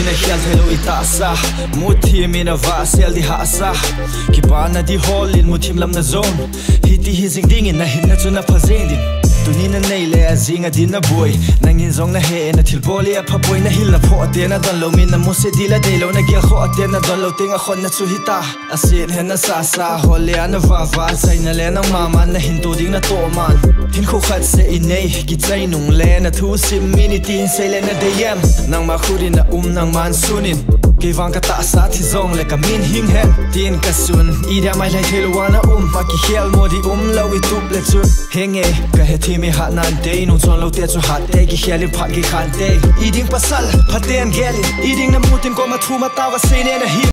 na hial thelo itasa muthim ina va sel di hasa ki bana di holin muthim lam na zone hiti hizing ding in na hinna chuna phazeng din tunina nei le azinga dina boy nangin zong na he na thilboli a phapoi na hil na pho te na don lo min na mose dila de lo na gel kho te na don lo tinga khon na chu hita asin he na sa sa hole ana va va sai na le na mama na hindu ding na to man thin kho khat se inei ki chai nung le na thu sim mini tin se le na de yam nang ma khuri na nang man sunin ke wang ka ta sa thi zong le ka min hing hen tin ka sun ida mai lai thelo wana ma ki hel modi lo wi tup le chu henge ka he thi me hat nan te nu chon lo te chu hat te ki heli phat ki khan te iding pasal phaten gelin iding na mutin ko ma thu ma ta wa se ne na hi